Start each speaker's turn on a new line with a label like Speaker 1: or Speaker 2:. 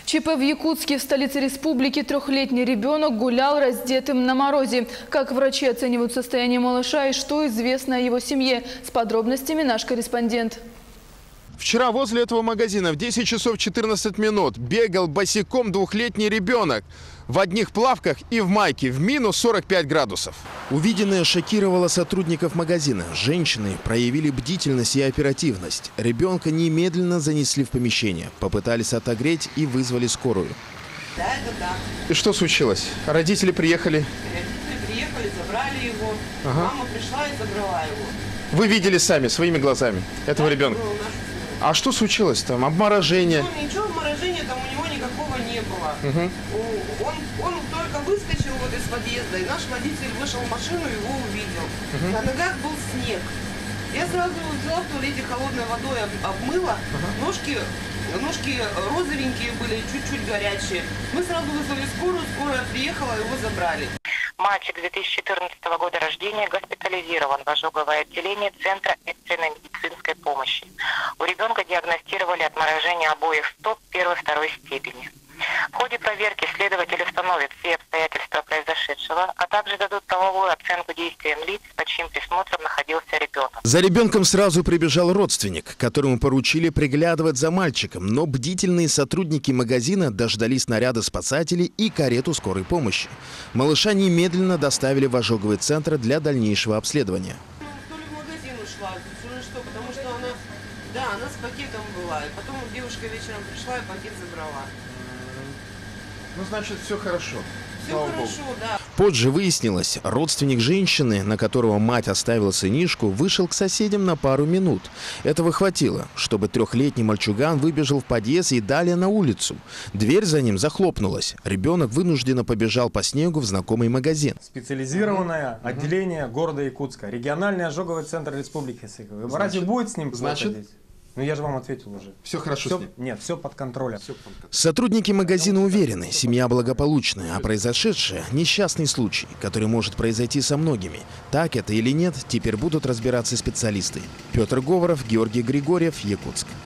Speaker 1: ЧП в Якутске, в столице республики, трехлетний ребенок гулял раздетым на морозе. Как врачи оценивают состояние малыша и что известно о его семье? С подробностями наш корреспондент.
Speaker 2: Вчера возле этого магазина в 10 часов 14 минут бегал босиком двухлетний ребенок в одних плавках и в майке в минус 45 градусов. Увиденное шокировало сотрудников магазина. Женщины проявили бдительность и оперативность. Ребенка немедленно занесли в помещение, попытались отогреть и вызвали скорую.
Speaker 3: Да, это да.
Speaker 2: И что случилось? Родители приехали?
Speaker 3: Родители приехали, забрали его.
Speaker 2: Ага.
Speaker 3: Мама пришла и забрала его.
Speaker 2: Вы видели сами, своими глазами, этого ребенка? А что случилось там? Обморожение?
Speaker 3: Ничего обморожения там у него никакого не было. Он только выскочил вот из подъезда, и наш водитель вышел в машину и его увидел. На ногах был снег. Я сразу взяла в туалете холодной водой, обмыла. Ножки розовенькие были, чуть-чуть горячие. Мы сразу вызвали скорую, скорая приехала, его забрали.
Speaker 4: Мальчик 2014 года рождения госпитализирован в ожоговое отделение Центра экстренной медицинской помощи. У ребенка диагностировали отморожение обоих стоп первой-второй степени. В ходе проверки следователи установят все обстоятельства произошедшего, а также дадут правовую оценку действиям лиц, под чьим присмотром находился ребенок.
Speaker 2: За ребенком сразу прибежал родственник, которому поручили приглядывать за мальчиком, но бдительные сотрудники магазина дождались наряда спасателей и карету скорой помощи. Малыша немедленно доставили в ожоговый центр для дальнейшего обследования.
Speaker 3: То ли в магазин ушла, потому что она с пакетом была. И потом девушка вечером пришла и пакет забрала.
Speaker 2: Ну, значит, все хорошо.
Speaker 3: Все хорошо, да.
Speaker 2: Позже выяснилось, родственник женщины, на которого мать оставила сынишку, вышел к соседям на пару минут. Этого хватило, чтобы трехлетний мальчуган выбежал в подъезд и далее на улицу. Дверь за ним захлопнулась. Ребенок вынужденно побежал по снегу в знакомый магазин.
Speaker 5: Специализированное отделение города Якутска. Региональный ожоговый центр Республики Саха. Разве будет с ним плохо здесь? Ну я же вам ответил уже.
Speaker 2: Все хорошо с ним?
Speaker 5: Нет, все под контролем.
Speaker 2: Сотрудники магазина уверены, семья благополучная, а произошедшее – несчастный случай, который может произойти со многими. Так это или нет, теперь будут разбираться специалисты. Петр Говоров, Георгий Григорьев, Якутск.